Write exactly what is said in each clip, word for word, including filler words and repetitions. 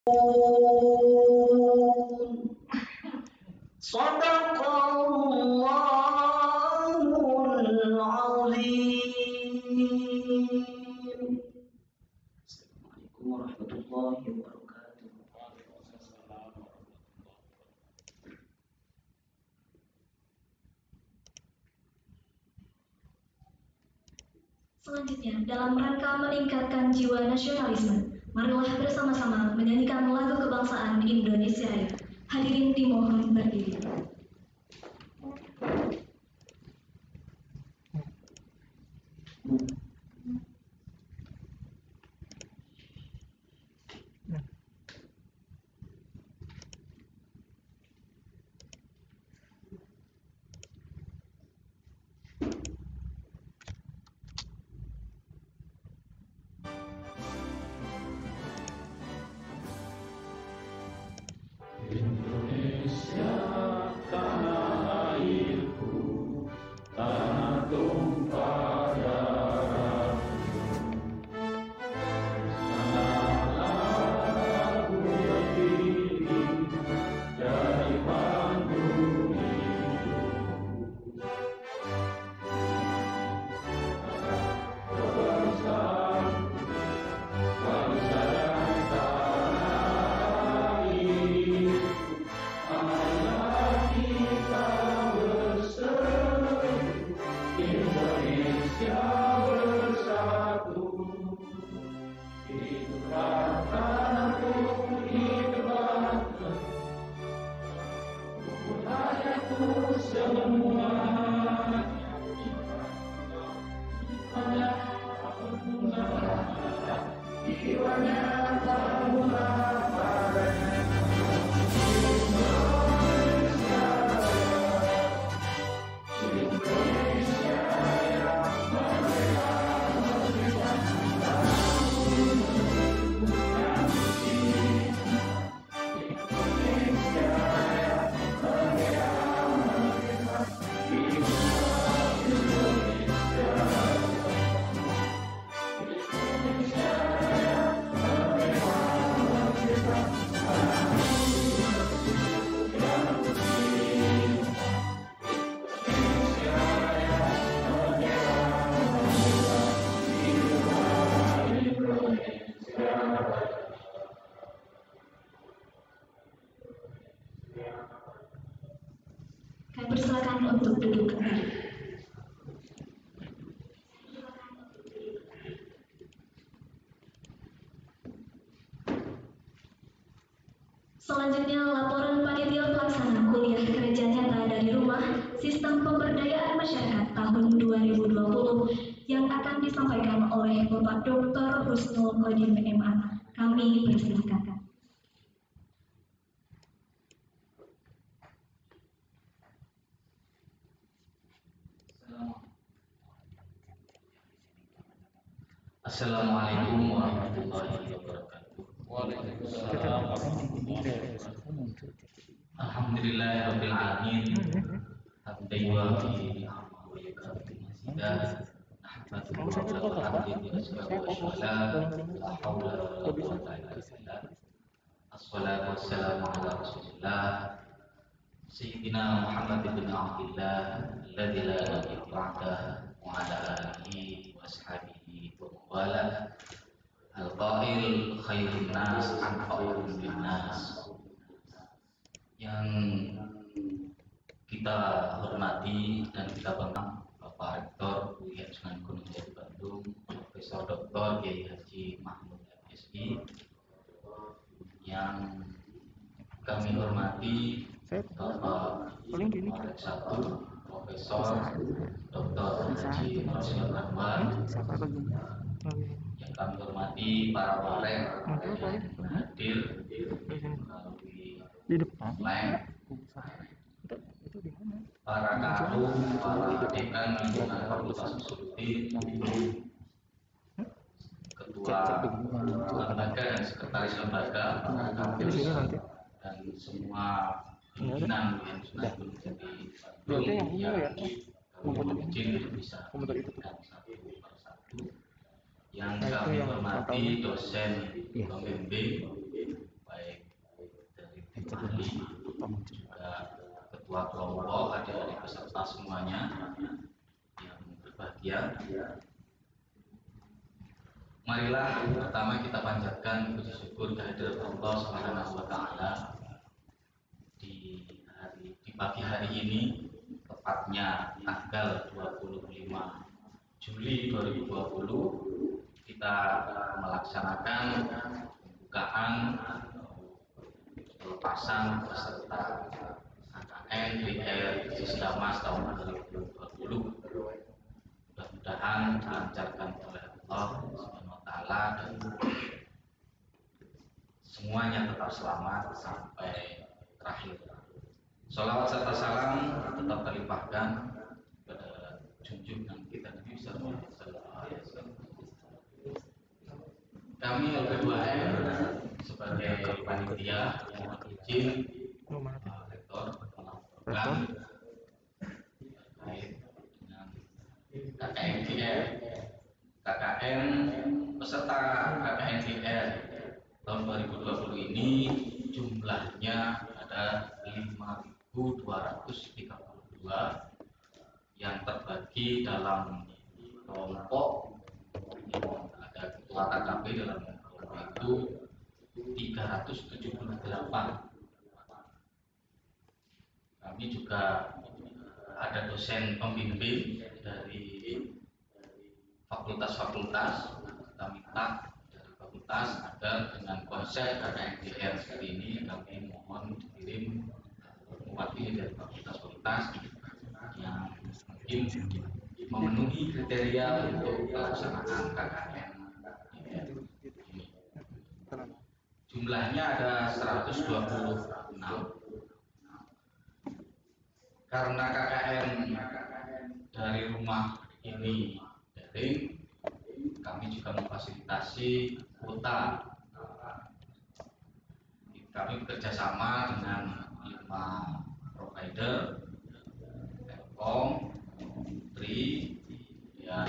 Sadaqallahul azim. Assalamualaikum warahmatullahi wabarakatuh. Selanjutnya, dalam rangka meningkatkan jiwa nasionalisme, marilah bersama-sama menyanyikan lagu kebangsaan Indonesia Raya. Hadirin dimohon berdiri. Indonesia tanah airku, tanah tumpah darahku. Sanalah lagu berdiri dari panggung itu. Kebangsaan, bangsa dan tanah air. Marilah kita bersatu, Indonesia bersatu. Hiduplah tanahku, hiduplah rakyatku semua. Jiwanya terbuka padanya. Kami persilakan untuk duduk kembali. Selanjutnya, laporan panitia pelaksana kuliah kerja nyata dari rumah Sistem Pemberdayaan Masyarakat tahun dua ribu dua puluh yang akan disampaikan oleh Bapak Doktor Husnul Khodim M A. Kami persilakan. Assalamualaikum warahmatullahi wabarakatuh. Waalaikumsalam warahmatullahi wabarakatuh. Alhamdulillahirabbil alamin. Hamdan wa bihi wa yakatu masjidah. Nahmaduhu wa nasta'inuhu wa la haula wa la quwwata illa billah. Assalatu wassalamu ala Rasulillah Sayyidina Muhammad bin Abdillah alladzi la nabiyya ba'dahu wa ala alihi wa ashabihi wa mawalah. Al-qail khairun nas anfa'uhum linnas. Yang kita hormati dan kita banggakan Bapak Rektor U I N Sunan Gunung Jati Bandung, Profesor Doktor Kiai Haji Mahmud M Si, yang kami hormati Bapak Marek satu Profesor Doktor Haji Rosyid Anwar, yang kami hormati para warek yang hadir melalui online, para kadum, para dekan lingkungan Fakultas Usuluddin, ketua lembaga dan sekretaris lembaga, para kampus, dan semua pimpinan yang sudah menjadi Bandung yang kami izin untuk bisa memberikan satu persatu. Yang kami hormati dosen pembimbing baik ahli, juga ketua kelompok, adik-adik peserta semuanya yang berbahagia. Marilah pertama kita panjatkan puji syukur kehadirat Allah Subhanahu wa taala di hari di pagi hari ini, tepatnya tanggal dua puluh lima Juli dua ribu dua puluh, kita melaksanakan pembukaan pelepasan peserta K K N D R Sisdamas tahun dua ribu dua puluh. Mudah-mudahan dilancarkan oleh Allah Subhanahu wa taala dan semuanya tetap selamat sampai terakhir. Sholawat serta salam tetap terlimpahkan kepada junjungan kita Nabi sallallahu alaihi wasallam. Kami L P dua M sebagai panitia yang izin rektor melaporkan terkait dengan K K N D R. K K N peserta K K N D R tahun dua ribu dua puluh ini jumlahnya ada lima ribu dua ratus tiga puluh dua yang terbagi dalam kelompok yang ada ketua K K P dalam kelompok itu tiga ratus tujuh puluh delapan. Kami juga ada dosen pembimbing dari fakultas-fakultas. Kita minta dari fakultas agar dengan konsep K K N D R seperti ini kami mohon dikirim mewakili dari fakultas-fakultas yang mungkin memenuhi kriteria untuk pelaksanaan K K N D R ini. Jumlahnya ada seratus dua puluh enam. Karena K K N dari rumah ini daring, kami juga memfasilitasi kuota. Kami bekerjasama dengan lima provider, Telkom, Tri, ya,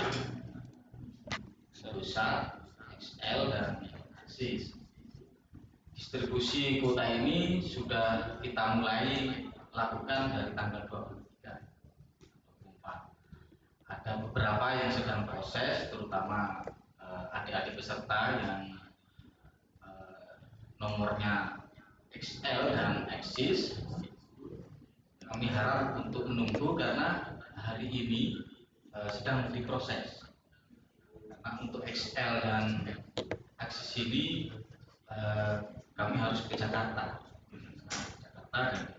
Indosat, X L, dan Axis. Distribusi kuota ini sudah kita mulai lakukan dari tanggal dua puluh tiga, dua puluh empat. Ada beberapa yang sedang proses, terutama uh, adik-adik peserta yang uh, nomornya X L dan Axis. Kami harap untuk menunggu karena hari ini uh, sedang diproses. Karena untuk X L dan Axis ini uh, kami harus ke Jakarta, Jakarta dan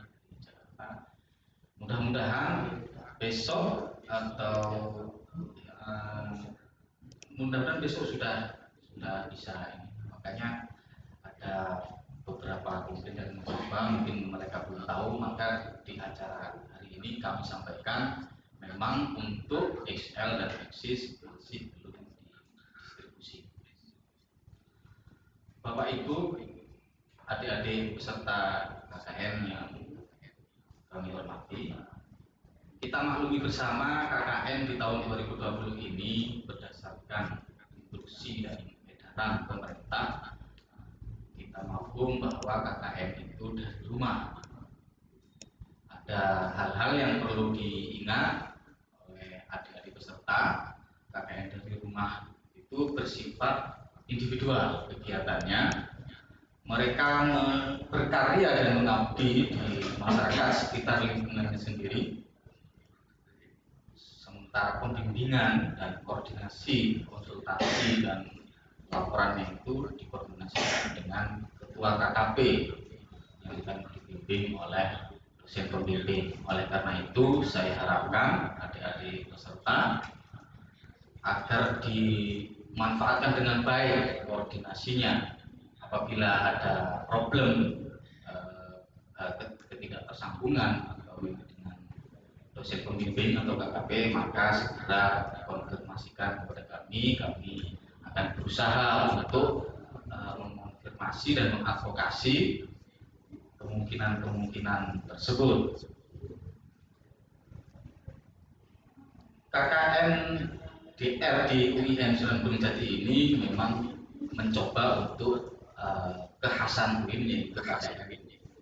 mudah-mudahan besok atau uh, mudah-mudahan besok sudah sudah bisa ini. Makanya ada beberapa mungkin yang mencoba, mungkin mereka belum tahu, maka di acara hari ini kami sampaikan memang untuk X L dan Axis masih belum didistribusi. Bapak Ibu, adik-adik peserta K K N yang kami hormati, kita maklumi bersama K K N di tahun dua ribu dua puluh ini berdasarkan instruksi dan edaran pemerintah, kita maklum bahwa K K N itu dari rumah. Ada hal-hal yang perlu diingat oleh adik-adik peserta. K K N dari rumah itu bersifat individual kegiatannya. Mereka berkarya dan mengabdi di masyarakat sekitar lingkungannya sendiri. Sementara pembimbingan dan koordinasi, konsultasi dan laporannya itu dikoordinasikan dengan ketua K K P yang akan dibimbing oleh dosen pembimbing. Oleh karena itu, saya harapkan adik-adik peserta agar dimanfaatkan dengan baik koordinasinya. Apabila ada problem eh, ketidaktersambungan atau dengan dosen pembimbing atau K K P, maka segera dikonfirmasikan kepada kami. Kami akan berusaha untuk eh, mengonfirmasi dan mengadvokasi kemungkinan-kemungkinan tersebut. K K N D R di U I N Sunan Gunung Jati ini memang mencoba untuk Uh, kekhasan U I N yaitu K K N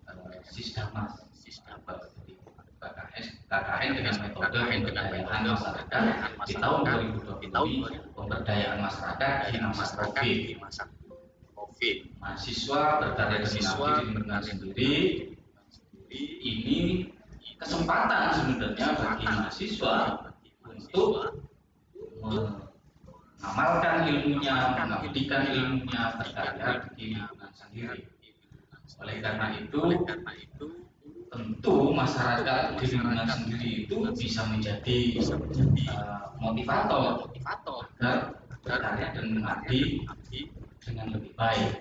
Sisdama, Sisdama K K S, K K N dengan metode pemberdayaan masyarakat di tahun dua ribu dua puluh ini, pemberdayaan masyarakat di masa COVID. Mahasiswa berkarya dan mengabdi di lingkungan sendiri, ini kesempatan sebenarnya bagi mahasiswa untuk mengamalkan ilmunya, mengabdikan ilmunya, berkarya di lingkungan sendiri. Oleh karena itu, tentu masyarakat di lingkungan sendiri itu bisa menjadi uh, motivator agar berkarya dan mengabdi dengan lebih baik.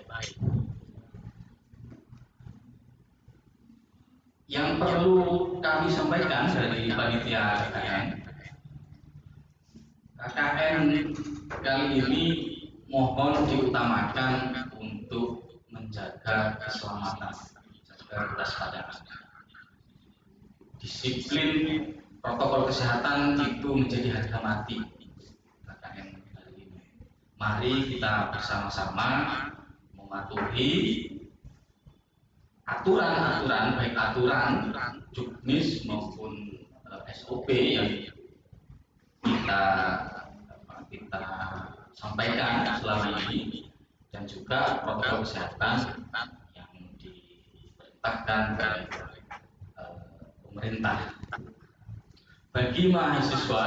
Yang perlu kami sampaikan dari panitia K K N, K K N kali ini mohon diutamakan untuk menjaga keselamatan, menjaga kewaspadaan. Disiplin protokol kesehatan itu menjadi harga mati K K N kali ini. Mari kita bersama-sama mematuhi aturan-aturan, baik aturan juknis maupun uh, S O P yang kita kita sampaikan selama ini, dan juga protokol kesehatan yang diperintahkan oleh uh, pemerintah. Bagi mahasiswa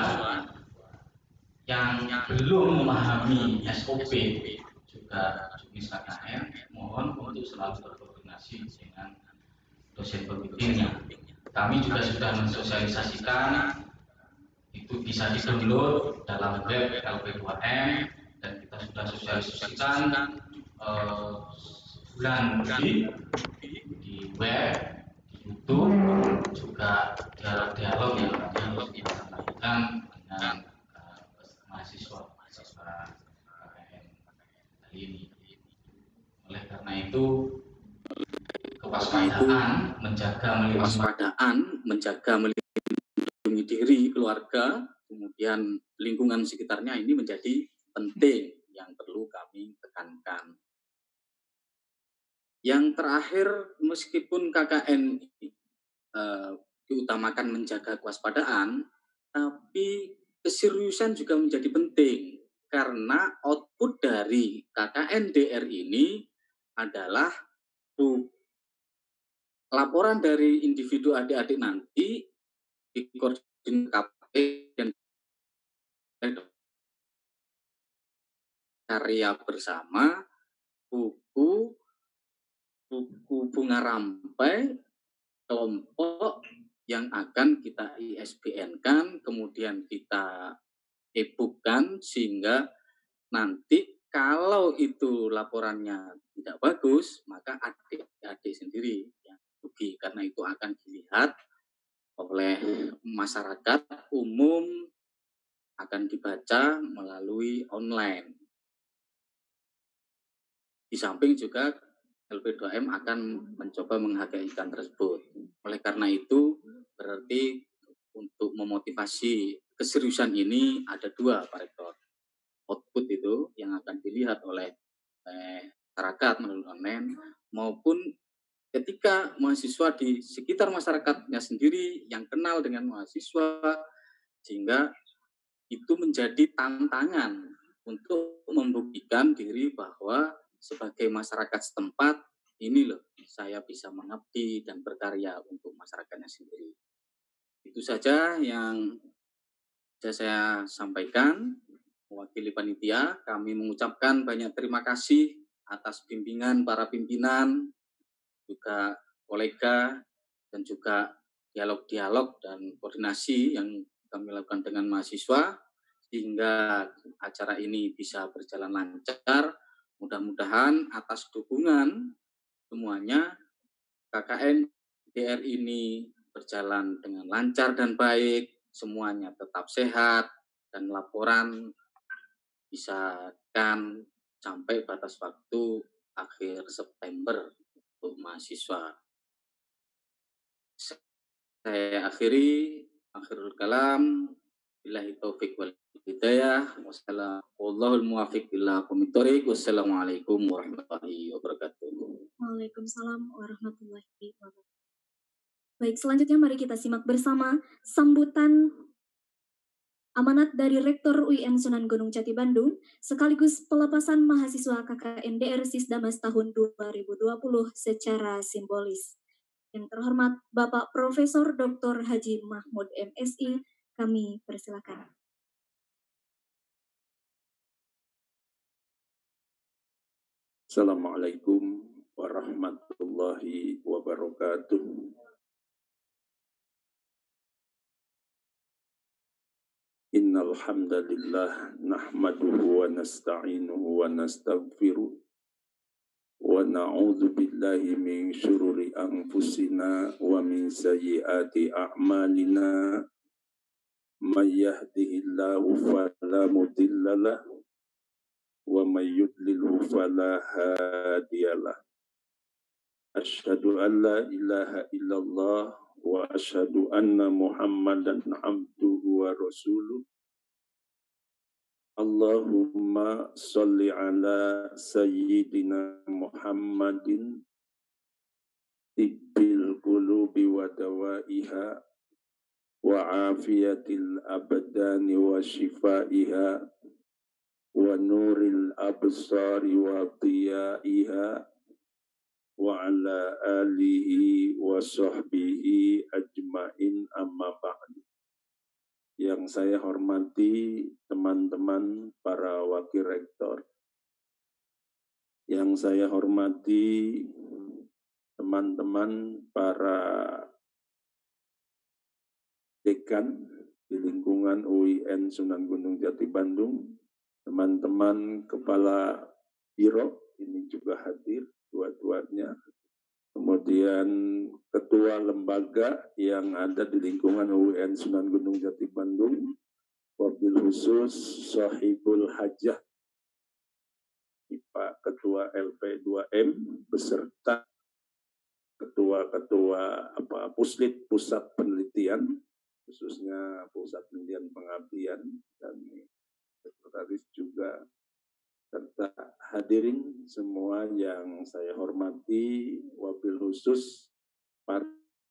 yang belum memahami S O P juga juknis K K N, mohon untuk selalu berkoordinasi dengan dosen pembimbingnya. Kami juga sudah mensosialisasikan, itu bisa di-download dalam web L P dua M, dan kita sudah sosialisasikan uh, bulan lebih di web, di YouTube, juga dialog-dialog yang harus kita lakukan dengan uh, mahasiswa mahasiswa K K N kali ini. Oleh karena itu, kewaspadaan menjaga kewaspadaan menjaga melindungi diri, keluarga, kemudian lingkungan sekitarnya ini menjadi penting yang perlu kami tekankan. Yang terakhir, meskipun K K N uh, diutamakan menjaga kewaspadaan, tapi keseriusan juga menjadi penting, karena output dari K K N D R ini adalah bu, laporan dari individu adik-adik nanti dikoordinasi K P dan karya bersama, buku buku bunga rampai kelompok yang akan kita I S B N-kan, kemudian kita e-book-kan, sehingga nanti kalau itu laporannya tidak bagus, maka adik-adik sendiri yang rugi, karena itu akan dilihat oleh masyarakat umum, akan dibaca melalui online. Di samping juga L P dua M akan mencoba menghargaikan tersebut. Oleh karena itu, berarti untuk memotivasi keseriusan ini ada dua, Pak Rektor. Output itu yang akan dilihat oleh eh, masyarakat melalui online, maupun ketika mahasiswa di sekitar masyarakatnya sendiri yang kenal dengan mahasiswa, sehingga itu menjadi tantangan untuk membuktikan diri bahwa sebagai masyarakat setempat, ini loh, saya bisa mengabdi dan berkarya untuk masyarakatnya sendiri. Itu saja yang bisa saya sampaikan. Mewakili panitia, kami mengucapkan banyak terima kasih atas bimbingan para pimpinan, juga kolega, dan juga dialog-dialog dan koordinasi yang kami lakukan dengan mahasiswa, sehingga acara ini bisa berjalan lancar. Mudah-mudahan atas dukungan semuanya, K K N D R ini berjalan dengan lancar dan baik, semuanya tetap sehat, dan laporan bisa kan sampai batas waktu akhir September untuk mahasiswa. Saya akhiri, akhirul kalam, billahi taufiq wal hidayah, wassalamualaikum warahmatullahi wabarakatuh. Waalaikumsalam warahmatullahi wabarakatuh. Baik, selanjutnya mari kita simak bersama sambutan amanat dari Rektor U I M Sunan Gunung Jati Bandung, sekaligus pelepasan mahasiswa K K N D R Sisdamas tahun dua ribu dua puluh secara simbolis. Yang terhormat Bapak Profesor Doktor Haji Mahmud M Si, kami persilakan. Assalamualaikum warahmatullahi wabarakatuh. Innal hamdalillah nahmaduhu wa nasta'inuhu wa nastaghfiruh wa na'udzu billahi min syururi anfusina wa min sayyiati a'malina may yahdihillahu fala mudhillalah wa may yudlilhu fala hadiyalah. Asyhadu an la ilaha illallah wa asyhadu anna Muhammadan abduhu wa rasuluh. Allahumma sholli ala sayyidina Muhammadin tibbil qulubi wa dawaiha wa afiyatil abdani wa shifaiha wa nuril absari wa diyaiha wa ala alihi wa sahbihi ajmain amma ba'du. Yang saya hormati teman-teman para wakil rektor, yang saya hormati teman-teman para dekan di lingkungan U I N Sunan Gunung Jati Bandung, teman-teman kepala biro ini juga hadir dua-duanya, kemudian ketua lembaga yang ada di lingkungan U I N Sunan Gunung Jati Bandung, wabil khusus Sahibul Hajah, Pak Ketua L P dua M beserta ketua-ketua apa Puslit Pusat Penelitian, khususnya Pusat Penelitian Pengabdian, dan sekretaris juga, serta hadirin semua yang saya hormati, wabil khusus para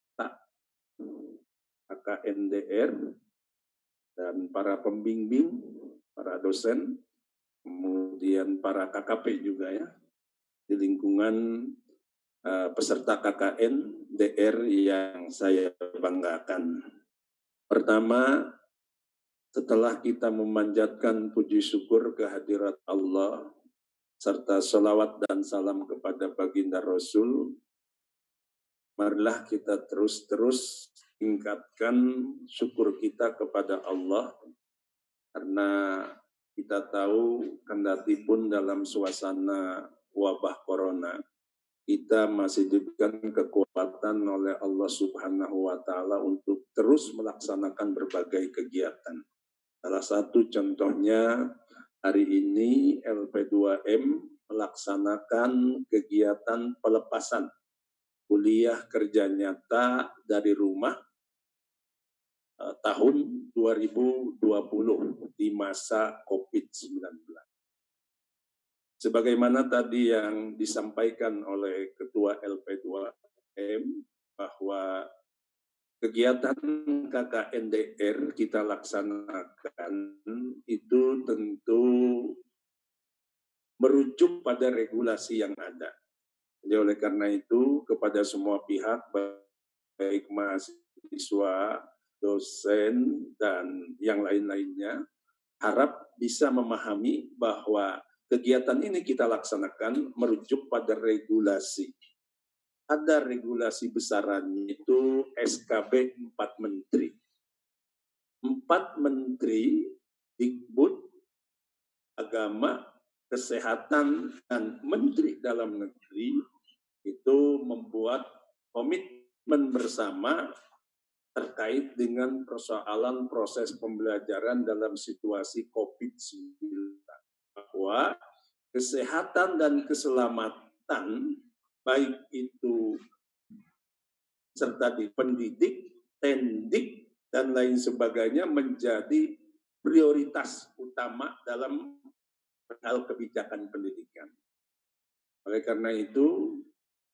K K N D R dan para pembimbing, para dosen, kemudian para K K P juga ya, di lingkungan uh, peserta K K N D R yang saya banggakan. Pertama, setelah kita memanjatkan puji syukur kehadirat Allah, serta salawat dan salam kepada baginda Rasul, marilah kita terus-terus tingkatkan syukur kita kepada Allah, karena kita tahu kendati pun dalam suasana wabah corona, kita masih diberikan kekuatan oleh Allah Subhanahu wa Ta'ala untuk terus melaksanakan berbagai kegiatan. Salah satu contohnya, hari ini L P dua M melaksanakan kegiatan pelepasan kuliah kerja nyata dari rumah eh, tahun dua ribu dua puluh di masa covid sembilan belas. Sebagaimana tadi yang disampaikan oleh Ketua L P dua M bahwa kegiatan K K N D R kita laksanakan itu tentu merujuk pada regulasi yang ada. Jadi oleh karena itu kepada semua pihak, baik mahasiswa, dosen, dan yang lain-lainnya, harap bisa memahami bahwa kegiatan ini kita laksanakan merujuk pada regulasi. Ada regulasi besarannya itu S K B empat Menteri. Empat Menteri, Dikbud, Agama, Kesehatan, dan Menteri Dalam Negeri itu membuat komitmen bersama terkait dengan persoalan proses pembelajaran dalam situasi covid sembilan belas. Bahwa kesehatan dan keselamatan baik itu serta di pendidik, tendik, dan lain sebagainya menjadi prioritas utama dalam hal kebijakan pendidikan. Oleh karena itu,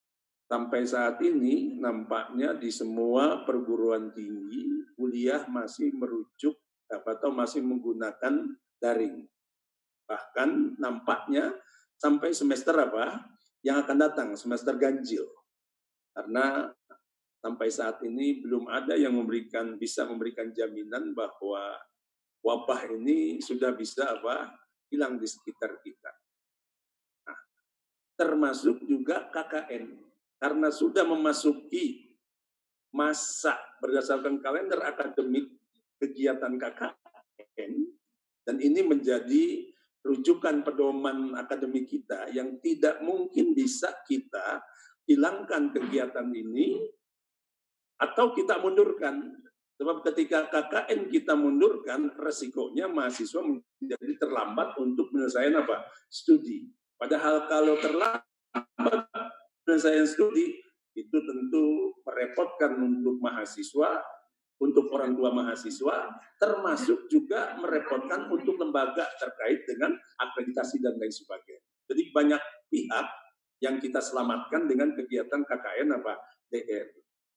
Sampai saat ini nampaknya di semua perguruan tinggi kuliah masih merujuk atau masih menggunakan daring. Bahkan nampaknya sampai semester apa yang akan datang, semester ganjil. Karena sampai saat ini belum ada yang memberikan bisa memberikan jaminan bahwa wabah ini sudah bisa apa hilang di sekitar kita. Nah, termasuk juga K K N karena sudah memasuki masa berdasarkan kalender akademik kegiatan K K N dan ini menjadi rujukan pedoman akademik kita yang tidak mungkin bisa kita hilangkan kegiatan ini atau kita mundurkan. Sebab ketika K K N kita mundurkan, resikonya mahasiswa menjadi terlambat untuk menyelesaikan apa? Studi. Padahal kalau terlambat penyelesaian studi, itu tentu merepotkan untuk mahasiswa, untuk orang tua mahasiswa, termasuk juga merepotkan untuk lembaga terkait dengan akreditasi dan lain sebagainya. Jadi banyak pihak yang kita selamatkan dengan kegiatan K K N apa? D R.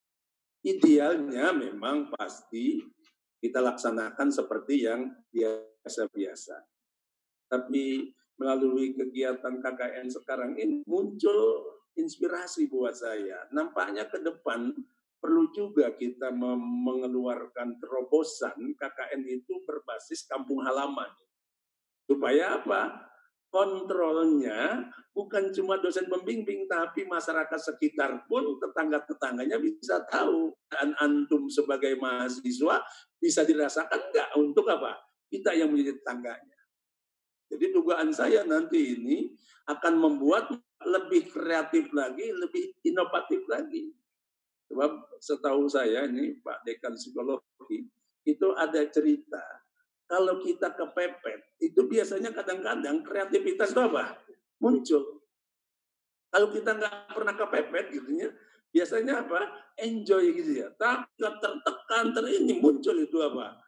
Idealnya memang pasti kita laksanakan seperti yang biasa-biasa. Tapi melalui kegiatan K K N sekarang ini muncul inspirasi buat saya. Nampaknya ke depan perlu juga kita mengeluarkan terobosan K K N itu berbasis kampung halaman. Supaya apa? Kontrolnya bukan cuma dosen pembimbing, tapi masyarakat sekitar pun tetangga-tetangganya bisa tahu. Dan antum sebagai mahasiswa bisa dirasakan enggak untuk apa? Kita yang menjadi tetangganya. Jadi dugaan saya nanti ini akan membuat lebih kreatif lagi, lebih inovatif lagi. Sebab setahu saya ini Pak Dekan Psikologi, itu ada cerita. Kalau kita kepepet, itu biasanya kadang-kadang kreativitas itu apa? Muncul. Kalau kita nggak pernah kepepet gitu ya, biasanya apa? Enjoy gitu ya. Tapi tertekan, terini muncul itu apa?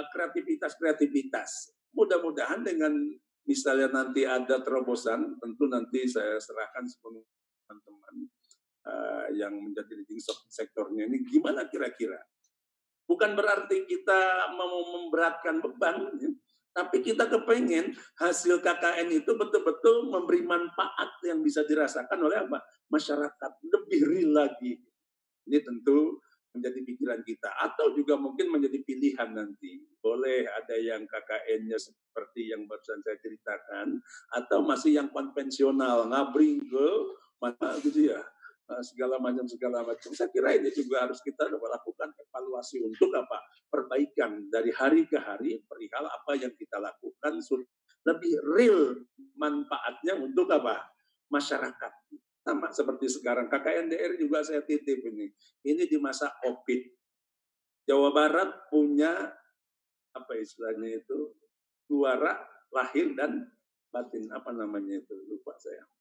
Kreativitas-kreativitas. Mudah-mudahan dengan misalnya nanti ada terobosan, tentu nanti saya serahkan sepenuhnya teman-teman uh, yang menjadi leading sektornya ini gimana kira-kira. Bukan berarti kita mau memberatkan beban, ya, tapi kita kepengen hasil K K N itu betul-betul memberi manfaat yang bisa dirasakan oleh apa? Masyarakat lebih real lagi. Ini tentu menjadi pikiran kita atau juga mungkin menjadi pilihan nanti. Boleh ada yang K K N-nya seperti yang barusan saya ceritakan atau masih yang konvensional ngabring ke mana gitu ya. segala macam segala macam. Saya kira ini juga harus kita lakukan evaluasi untuk apa? Perbaikan dari hari ke hari perihal apa yang kita lakukan lebih real manfaatnya untuk apa? Masyarakat. Sama seperti sekarang K K N D R juga saya titip ini. Ini di masa Covid. Jawa Barat punya apa istilahnya itu? Juara lahir dan batin. Apa namanya itu? Lupa saya.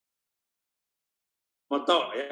Moto ya.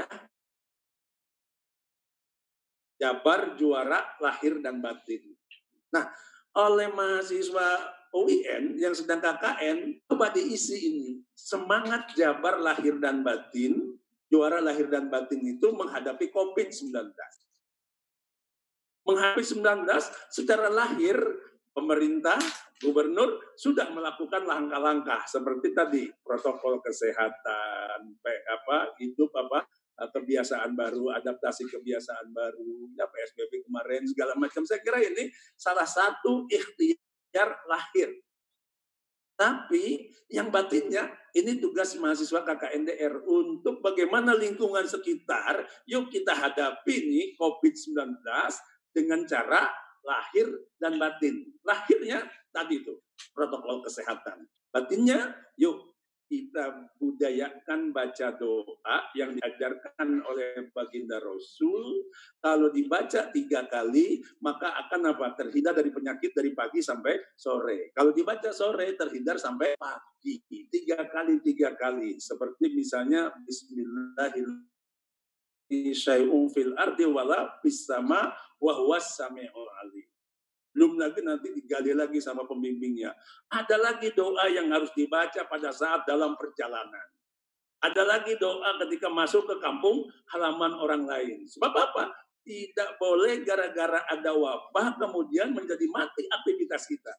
Jabar juara lahir dan batin. Nah, oleh mahasiswa U I N yang sedang K K N, coba diisi ini. Semangat Jabar lahir dan batin, juara lahir dan batin itu menghadapi covid sembilan belas. Menghadapi sembilan belas secara lahir, pemerintah, gubernur sudah melakukan langkah-langkah seperti tadi protokol kesehatan, apa hidup apa kebiasaan baru, adaptasi kebiasaan baru, ya P S B B kemarin segala macam. Saya kira ini salah satu ikhtiar lahir. Tapi yang batinnya ini tugas mahasiswa K K N D R untuk bagaimana lingkungan sekitar, yuk kita hadapi nih covid sembilan belas dengan cara lahir dan batin. Lahirnya tadi itu protokol kesehatan. Batinnya yuk kita budayakan baca doa yang diajarkan oleh baginda Rasul. Kalau dibaca tiga kali maka akan apa? Terhindar dari penyakit dari pagi sampai sore. Kalau dibaca sore terhindar sampai pagi. Tiga kali tiga kali. Seperti misalnya Bismillahirrahmanirrahim. Syai'un fil ardi wala fis sama wa huwas sami'ul alim. Belum lagi nanti digali lagi sama pembimbingnya. Ada lagi doa yang harus dibaca pada saat dalam perjalanan. Ada lagi doa ketika masuk ke kampung halaman orang lain. Sebab apa? Tidak boleh gara-gara ada wabah kemudian menjadi mati aktivitas kita.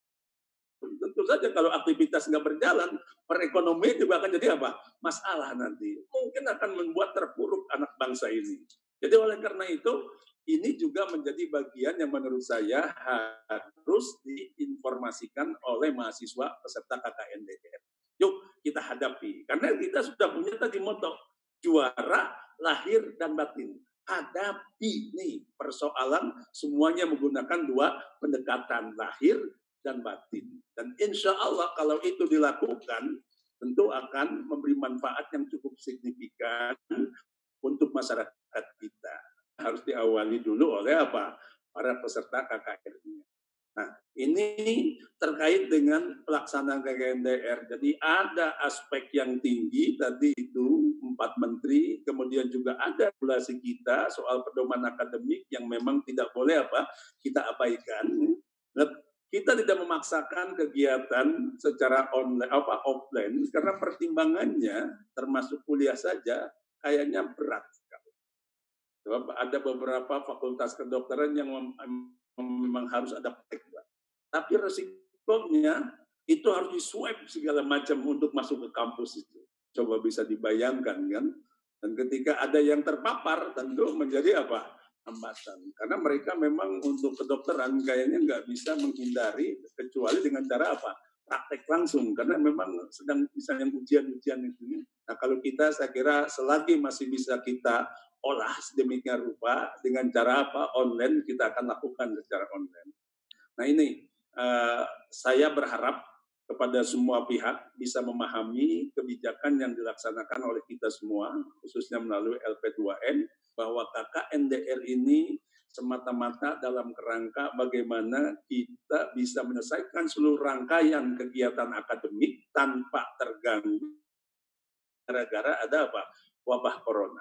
Tentu saja kalau aktivitas nggak berjalan, perekonomian juga akan jadi apa? Masalah nanti. Mungkin akan membuat terpuruk anak bangsa ini. Jadi oleh karena itu, ini juga menjadi bagian yang menurut saya harus diinformasikan oleh mahasiswa peserta K K N D R. Yuk kita hadapi. Karena kita sudah punya tadi moto, juara lahir dan batin. Hadapi nih persoalan semuanya menggunakan dua pendekatan, lahir dan batin. Dan insya Allah kalau itu dilakukan, tentu akan memberi manfaat yang cukup signifikan untuk masyarakat kita. Harus diawali dulu oleh apa? Para peserta K K N D R. Nah, ini terkait dengan pelaksanaan K K N D R. Jadi ada aspek yang tinggi, tadi itu empat menteri, kemudian juga ada regulasi kita soal pedoman akademik yang memang tidak boleh apa kita abaikan. Nah, kita tidak memaksakan kegiatan secara online apa offline karena pertimbangannya termasuk kuliah saja kayaknya berat sekali. Sebab ada beberapa fakultas kedokteran yang memang harus ada praktek. Tapi resikonya itu harus di-swab segala macam untuk masuk ke kampus itu. Coba bisa dibayangkan kan? Dan ketika ada yang terpapar tentu menjadi apa? Hambatan. Karena mereka memang untuk kedokteran kayaknya nggak bisa menghindari kecuali dengan cara apa? Praktek langsung. Karena memang sedang misalnya ujian-ujian itu. Nah kalau kita saya kira selagi masih bisa kita olah sedemikian rupa dengan cara apa? Online kita akan lakukan secara online. Nah ini uh, saya berharap kepada semua pihak bisa memahami kebijakan yang dilaksanakan oleh kita semua, khususnya melalui L P dua M, bahwa K K N D R ini semata-mata dalam kerangka bagaimana kita bisa menyelesaikan seluruh rangkaian kegiatan akademik tanpa terganggu gara-gara ada apa? Wabah corona.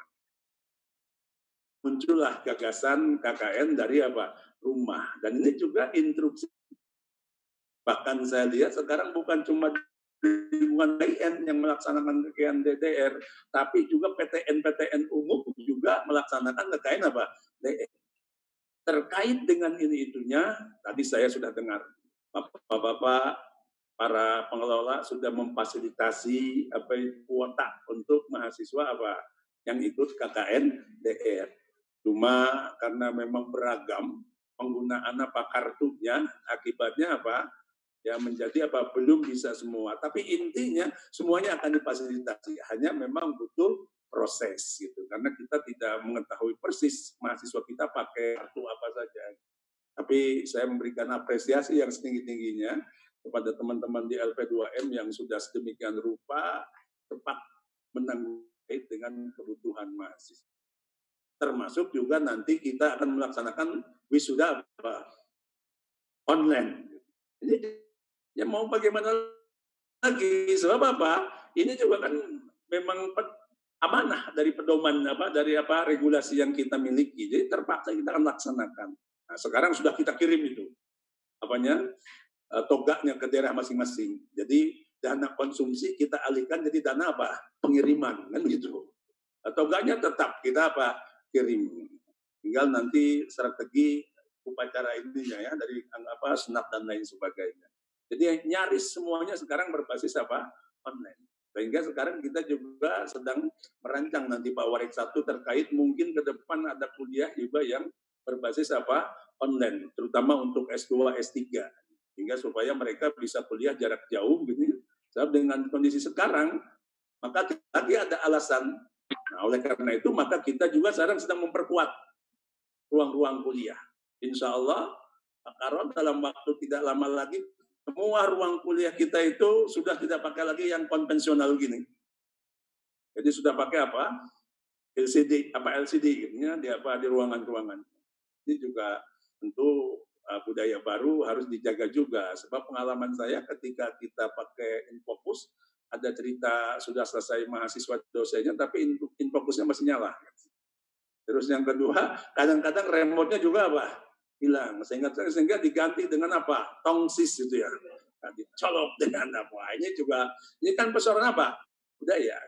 Muncullah gagasan K K N dari apa? Rumah. Dan ini juga instruksi. Bahkan saya lihat sekarang bukan cuma lingkungan K K N yang melaksanakan K K N D D R, tapi juga P T N P T N umum juga melaksanakan K K N apa? D R. Terkait dengan ini itunya, tadi saya sudah dengar Bapak-bapak para pengelola sudah memfasilitasi apa kuota untuk mahasiswa apa yang ikut K K N D R. Cuma karena memang beragam penggunaan apa kartunya, akibatnya apa? Ya menjadi apa belum bisa semua, tapi intinya semuanya akan difasilitasi, hanya memang butuh proses gitu, karena kita tidak mengetahui persis mahasiswa kita pakai kartu apa saja. Tapi saya memberikan apresiasi yang setinggi-tingginya kepada teman-teman di L P dua M yang sudah sedemikian rupa tepat menanggulangi dengan kebutuhan mahasiswa. Termasuk juga nanti kita akan melaksanakan wisuda apa? Online. Ini ya mau bagaimana lagi, sebab apa? Ini juga kan memang amanah dari pedoman apa dari apa regulasi yang kita miliki. Jadi terpaksa kita akan laksanakan. Nah, sekarang sudah kita kirim itu apanya togaknya ke daerah masing-masing. Jadi dana konsumsi kita alihkan jadi dana apa? Pengiriman kan gitu. Togaknya tetap kita apa? Kirim. Tinggal nanti strategi upacara ininya ya dari apa senat dan lain sebagainya. Jadi nyaris semuanya sekarang berbasis apa? Online. Sehingga sekarang kita juga sedang merancang nanti Pak Warik satu terkait mungkin ke depan ada kuliah juga yang berbasis apa? Online, terutama untuk S dua, S tiga. Sehingga supaya mereka bisa kuliah jarak jauh gitu. Sebab dengan kondisi sekarang, maka lagi ada alasan. Nah, oleh karena itu maka kita juga sekarang sedang memperkuat ruang-ruang kuliah. Insya Allah, Pak Karon dalam waktu tidak lama lagi semua ruang kuliah kita itu sudah tidak pakai lagi yang konvensional gini. Jadi sudah pakai apa? L C D, apa L C D ya, di apa di ruangan-ruangan. Ini juga tentu uh, budaya baru harus dijaga juga. Sebab pengalaman saya ketika kita pakai Infocus, ada cerita sudah selesai mahasiswa dosennya, tapi Infocusnya masih nyala. Terus yang kedua, kadang-kadang remote-nya juga apa? Hilang, sehingga sehingga diganti dengan apa? Tongsis itu ya. Dicolok dengan apa? Ini juga ini kan persoalan apa? Budaya.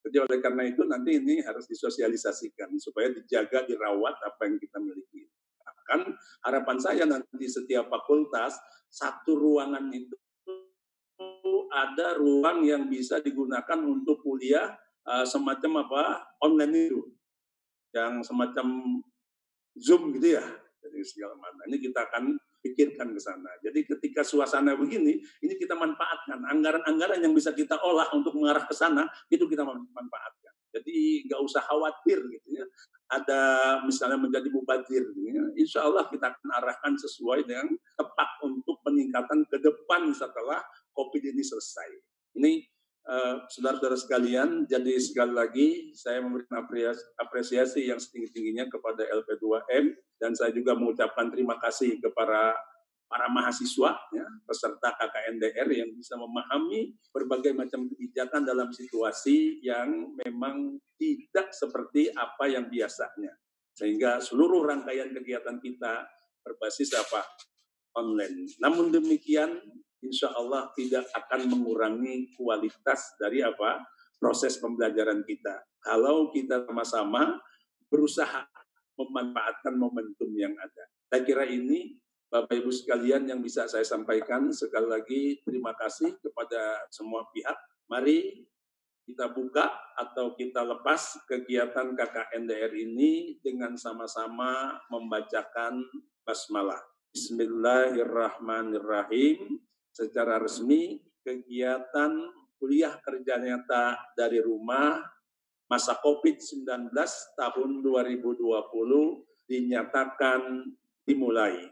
Jadi oleh karena itu nanti ini harus disosialisasikan supaya dijaga, dirawat apa yang kita miliki. Bahkan harapan saya nanti setiap fakultas satu ruangan itu ada ruang yang bisa digunakan untuk kuliah uh, semacam apa online itu, yang semacam Zoom gitu ya. Jadi segala macam ini kita akan pikirkan ke sana. Jadi ketika suasana begini, ini kita manfaatkan anggaran-anggaran yang bisa kita olah untuk mengarah ke sana, itu kita manfaatkan. Jadi nggak usah khawatir gitu ya. Ada misalnya menjadi mubazir, gitu ya. Insya Allah kita akan arahkan sesuai dengan tepat untuk peningkatan ke depan setelah COVID ini selesai. Ini uh, saudara-saudara sekalian, jadi sekali lagi saya memberikan apresiasi yang setinggi-tingginya kepada L P dua M dan saya juga mengucapkan terima kasih kepada para mahasiswa, ya, peserta K K N D R yang bisa memahami berbagai macam kebijakan dalam situasi yang memang tidak seperti apa yang biasanya. Sehingga seluruh rangkaian kegiatan kita berbasis apa? Online. Namun demikian, insya Allah tidak akan mengurangi kualitas dari apa? Proses pembelajaran kita. Kalau kita sama-sama berusaha memanfaatkan momentum yang ada. Saya kira ini Bapak Ibu sekalian yang bisa saya sampaikan. Sekali lagi terima kasih kepada semua pihak. Mari kita buka atau kita lepas kegiatan K K N D R ini dengan sama-sama membacakan basmalah. Bismillahirrahmanirrahim. Secara resmi kegiatan kuliah kerja nyata dari rumah masa COVID sembilan belas tahun dua ribu dua puluh dinyatakan dimulai.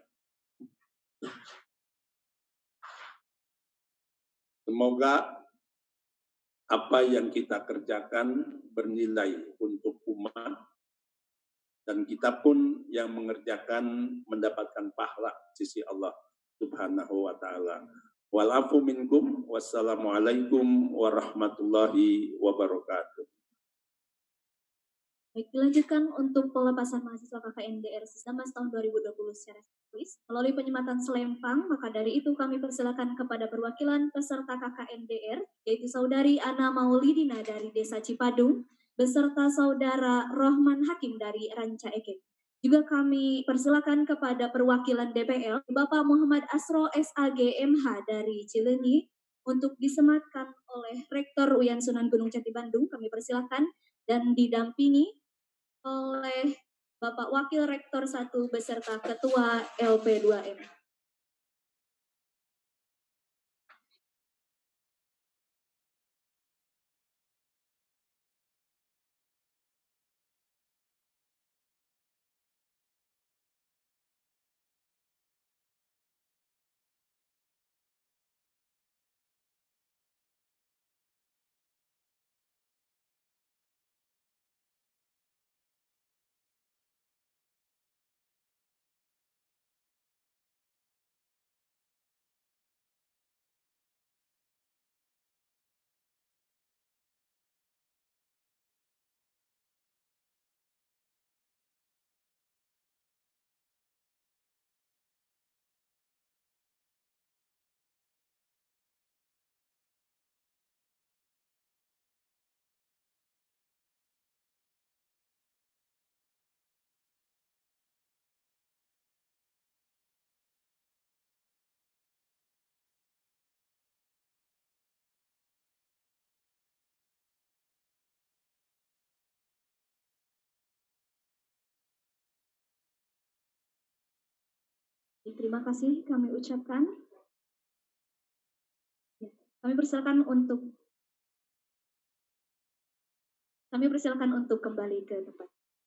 Semoga apa yang kita kerjakan bernilai untuk umat dan kita pun yang mengerjakan mendapatkan pahala sisi Allah Subhanahu wa taala. Walafu minkum wassalamualaikum warahmatullahi wabarakatuh. Baik, dilanjutkan untuk pelepasan mahasiswa K K N D R Sisdamas tahun dua ribu dua puluh secara tertulis melalui penyematan selempang. Maka dari itu kami persilakan kepada perwakilan peserta K K N D R, yaitu Saudari Ana Maulidina dari Desa Cipadung, beserta Saudara Rohman Hakim dari Ranca Ekek. Juga kami persilakan kepada perwakilan D P L, Bapak Muhammad Asro S A G M H dari Cileunyi, untuk disematkan oleh Rektor U Y A N Sunan Gunung Jati Bandung. Kami persilakan dan didampingi oleh Bapak Wakil Rektor satu beserta Ketua L P dua M. Terima kasih kami ucapkan. Ya, kami persilakan untuk kami persilakan untuk kembali ke tempat.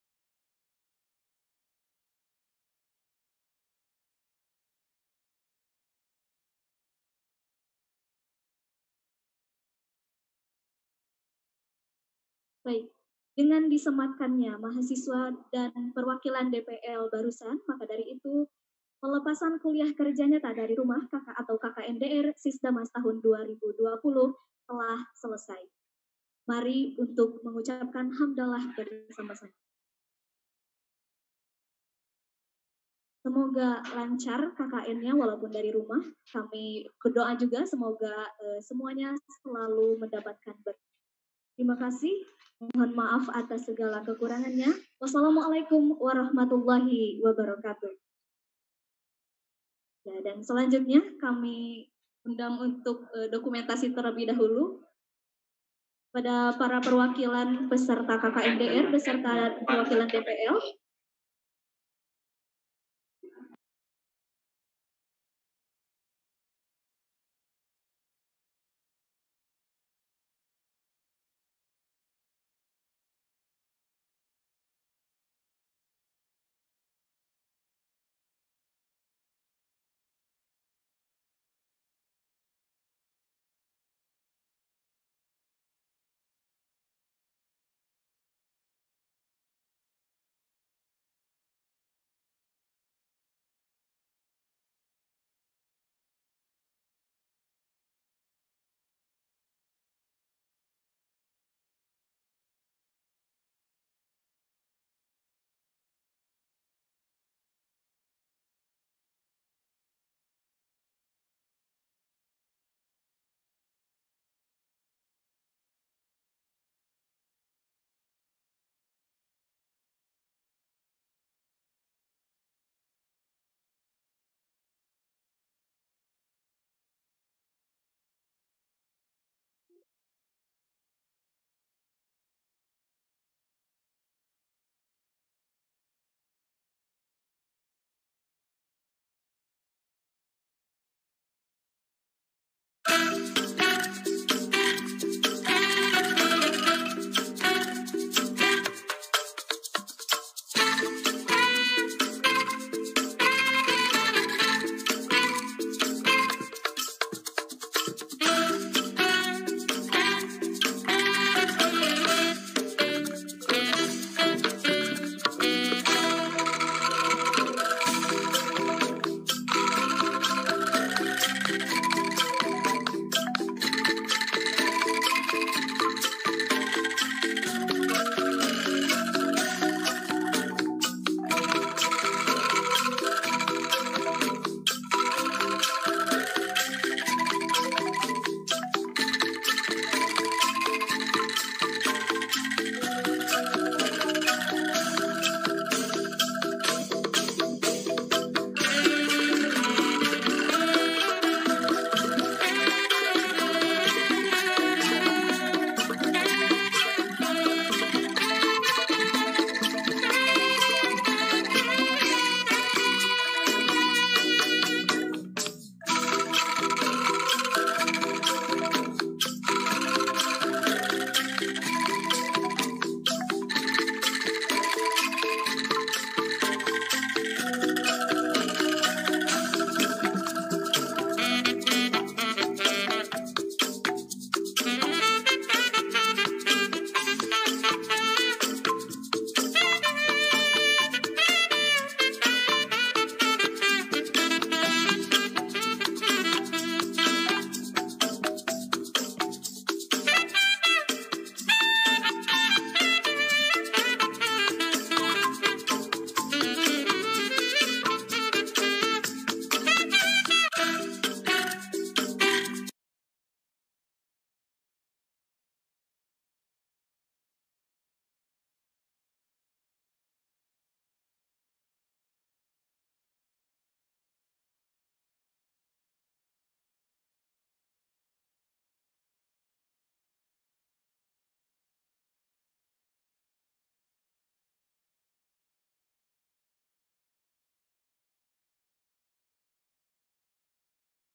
Baik, dengan disematkannya mahasiswa dan perwakilan D P L barusan, maka dari itu pelepasan kuliah kerja nyata dari rumah K K atau K K N D R Sisdamas tahun dua ribu dua puluh telah selesai. Mari untuk mengucapkan hamdalah bersama-sama. Semoga lancar K K N-nya walaupun dari rumah. Kami berdoa juga semoga uh, semuanya selalu mendapatkan berkah. Terima kasih. Mohon maaf atas segala kekurangannya. Wassalamualaikum warahmatullahi wabarakatuh. Ya, dan selanjutnya kami undang untuk uh, dokumentasi terlebih dahulu pada para perwakilan peserta K K M D R beserta perwakilan D P L.